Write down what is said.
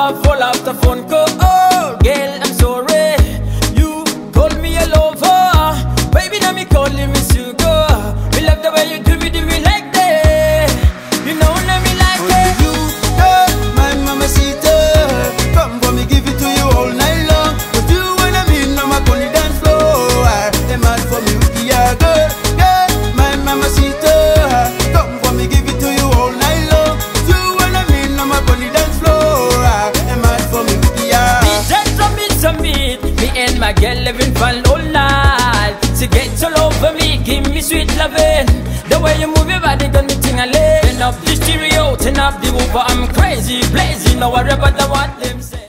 fall off the phone call. Oh, girl, I'm sorry. You called me a lover. Baby, now me calling me sugar. Me love the way you do me like that. You know, now me like it. You, my mamacita. Come for me, give it to you all night long. But you when I'm in, I'm up on the dance floor. They mad for me, yeah, girl, my mamacita. Come for me, give it to you all night long. You when I'm in, I'm up on the dance floor. They mad for me, yeah. Me and my girl living fun all night. She gets all over me, give me sweet loving. The way you move your body got me tingling. Turn up the stereo, turn up the woofer, I'm crazy, blazing. No worry about what them say.